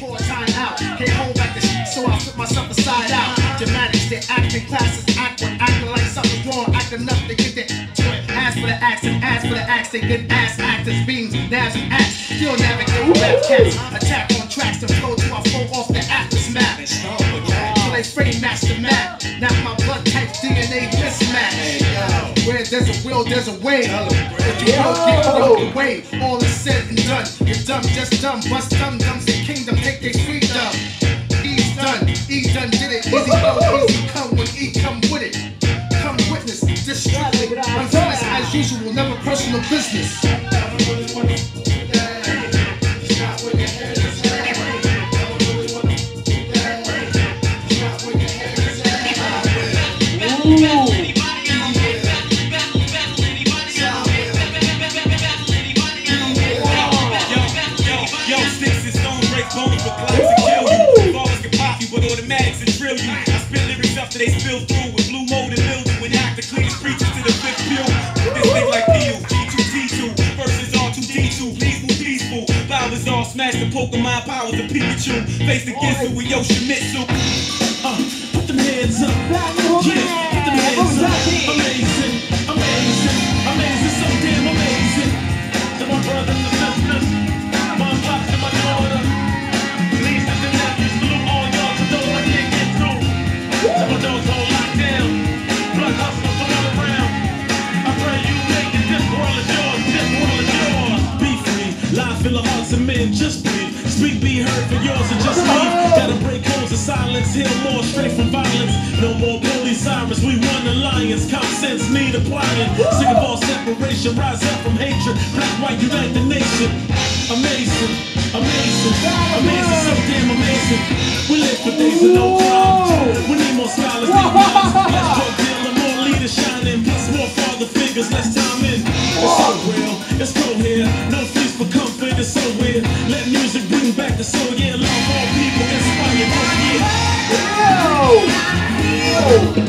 pour time out. Can't hold back the shit, so I flip myself aside out. Dramatics, they acting classes, acting like something's wrong, acting enough to get their ask for the axe and ask for the axe. They good ass actors, beams, nabs and acts. Still navigate rap cats. Attack on tracks to flow till I flow off the atlas map. Till they frame match the map. Now my blood type DNA mismatch. Where there's a will, there's a way. If you don't get out the way, all is said and done. You're dumb, just dumb. Bust dum-dums in kingdom, take their freedom. E's done, did it. Easy go, easy come when E come with it. Come witness, this strictly unfinished as usual, never personal business. They spill through with blue mold and mildew and act the cleanest preachers to the fifth pew. This thing like PU, G2T2, versus R2D2, please move peaceful. Flowers all smashed the Pokemon powers of Pikachu. Face against it with Yoshimitsu. Put them hands up. Yeah, put them hands up. Amazing, amazing, amazing, so damn amazing. To my brothers and sisters, my pops and my daughter. Please let them have you salute all y'all to those I can't get through. Some of those all locked down, blood hustlers all around. I pray you make it, this world is yours, this world is yours. Be free, lives fill the hearts of men, just breathe. Speak, be heard for yours and just leave. Gotta break codes of silence, heal more straight from violence. No more police sirens, we won alliance. Common sense need applying. Sick of all separation, rise up from hatred. Black, white, unite the nation. Amazing, amazing, amazing, so damn amazing. We live for days of no crime. We need more scholars, need minds. Less drug dealer, more leaders shining. Plus more father figures, less time in. It's so real, it's cold here. No feast for comfort, it's so weird. Let music bring back the soul, yeah. Love all people, inspire, yeah.